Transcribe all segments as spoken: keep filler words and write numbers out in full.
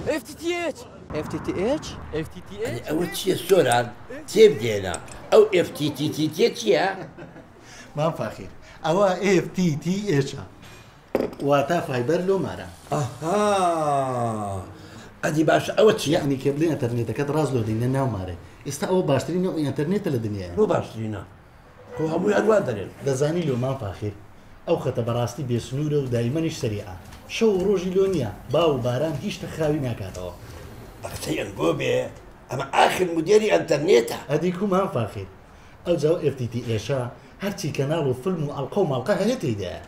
اف تي تي اتش اف تي تي اتش اف تي تي اتش ئەوە چییە سۆران تێبگێنە ئەو ئف تی تی تی تێ چییە؟ مام فاخیر ئەوە اف تی تی اتش واتە فایبەر لۆمارە ئەها ئەدی باشە ئەوە چییە؟ یعنی کێبلی ئینتەرنێتەکەت ڕاست لۆدینە ناومارێ ئێستا ئەوە باشترین نوع ئینتەرنێتە لە دنیاە بۆ باشترینە خۆ هەمووی هەروان دەرێن دەزانی لۆمان فاخیر ئەو خەتە بەڕاستی بێسنوورە و دایمەنیش سەریعە شەو و ڕۆژی لۆ نییە با و باران هیچ تەخراوی ناکاتەوە قسەیان بۆ بێ ئەمە ئاخر مدێری ئەنتەرنێتە ئەدی کومان فاخیر ئەو جاو اف تی تی ئێشە هەرچی کەناڵ و فلم و ئەڵقە و ماڵقە هەیە تێیدایە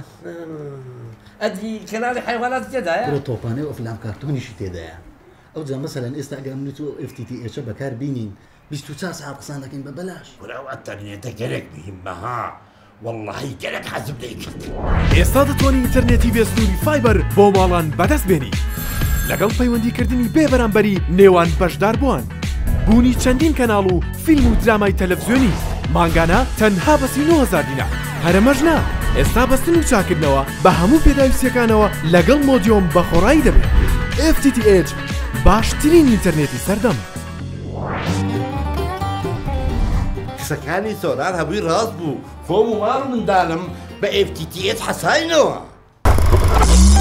ئەدی کەناڵی حیوانات تێدایە برە تۆپانەی و فلام کارتۆنیشی تێدایە ئەو جا مەسەلەن ئێستا ئەگەمنیت و اف تی تی ئێشە بەکار بینین بیست و چوار ساعت قسان دەکەین بە بەلاش وەراو ئەنتەرنێتە گەرەک بهیممەها واللهی گەرەک حەزم دەیکرد ئێستا دەتوانین ئینتەرنێتی بێسنووری فایبەر بۆ ماڵان بەدەست بێنی لەگەڵ پەیوەندیکردنی بێ بەرامبەری نێوان بەشدار بووان بوونی چەندین کەناڵ و فیلم و درامای تەلەڤیزیۆنی مانگانە تەنها بە سی و نۆ هەزار دینار هەرەمەش نا ئێستا بەستن و چاکردنەوە بە هەموو پێداویستیەکانەوە لەگەڵ مۆدیۆم بە خۆڕایی دەبێت اف تی تی اتش باشترین ئینتەرنێتی سەردەم قسەکانی سۆران هەبووی ڕاست بوو خۆم و ماڵ منداڵم بە ئف تی تی ئێت حەساینەوە